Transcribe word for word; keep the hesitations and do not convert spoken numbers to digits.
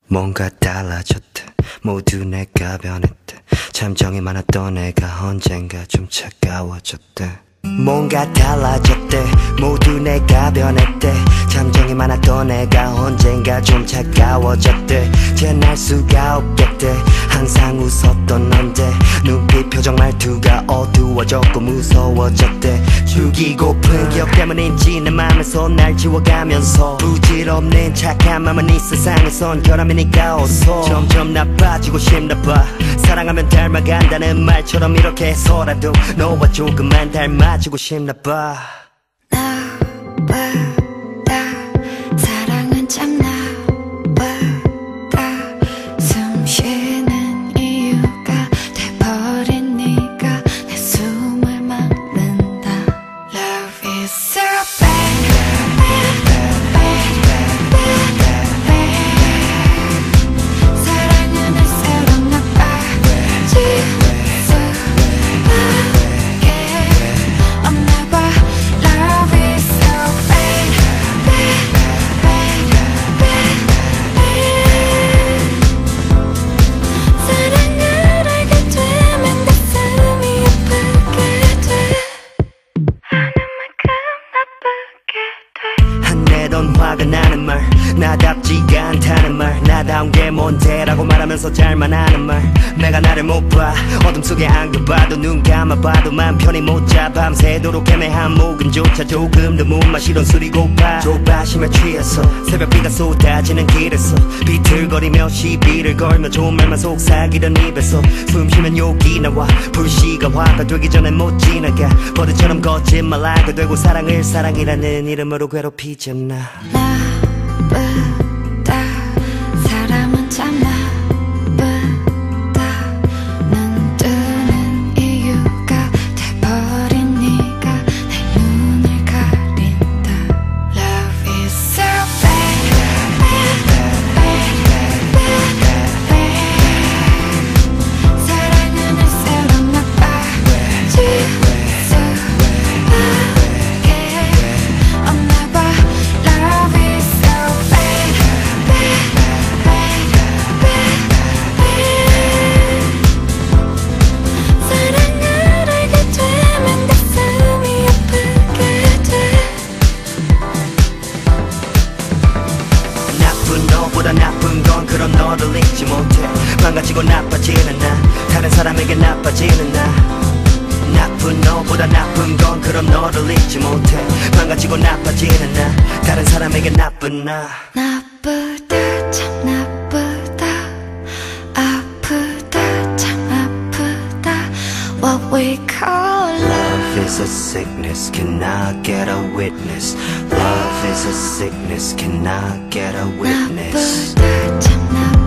뭔가 달라졌대. 모두 내가 변했대. 참 정이 많았던 내가 언젠가 좀 차가워졌대. 뭔가 달라졌대. 모두 내가 변했대. 참 정이 많았던 내가 언젠가 좀 차가워졌대. 쟤날 수가 없겠대. 항상 웃었던 넌데 눈빛 표정 말투가 어두워졌고 무서워졌대. 죽이고픈 기억 때문인지 내 맘에서 날 지워가면서 부질없는 착한 맘은 이 세상에선 결함이니까 어서 점점 나빠지고 싶나봐. 사랑하면 닮아간다는 말처럼 이렇게 해서라도 너와 조금만 닮아지고 싶나봐. 나보다 사랑은 참 나보다 숨쉬는 이유가 돼버린 네가 내 숨을 막는다. Love is so bad, bad, bad, bad, bad. 사랑은 할수록 나빠질 수밖에 없나봐. Love is so bad, bad, bad, bad, bad. 사랑을 알게 되면 가슴이 아프게 돼. 하는 만큼 나쁘게 돼. 한내던 화가 나는 말, 나답지가 않다는 말, 나다운 게 뭔데라고 말하면서 잘만 하는 말. 내가 나를 못 봐, 어둠 속에 안겨봐도 눈 감아봐도 맘 편히 못 잡아. 밤새도록 애매한 목음조차 조금 더 못 마시던 술이 고파. 조바심에 취해서 새벽비가 쏟아지는 길에서 비틀거리며 시비를 걸며 좋은 말만 속삭이던 입에서 숨쉬면 욕이 나와. 불씨가 화가 되기 전에 못 지나가. 버릇처럼 거짓말하게 되고 사랑을 사랑이라는 이름으로 괴롭히잖아. 나쁘다 사람은 참 나쁘다. 눈 뜨는 이유가 돼버린 네가 내 눈을 가린다. Love is so bad, bad, bad, bad, bad. 사랑은 할수록 나빠질 수밖에 없나봐. Love is so bad, bad, bad, bad, bad. 사랑을 알게 되면 가슴이 아프게 돼. 나쁜 너보다 나쁜 건 그런 너를 잊지 못해. 망가지고 나빠지는 나, 다른 사람에게 나빠지는 나. 나쁜 너보다 나쁜 건 그런 너를 잊지 못해. 망가지고 나빠지는 나, 다른 사람에게 나쁜 나. 나쁘다 참 나쁘다. 아프다 참 아프다. What we call love. Love is a sickness, can I get a witness? Love is a sickness, can I get a witness? 나쁘다 참 나쁘다.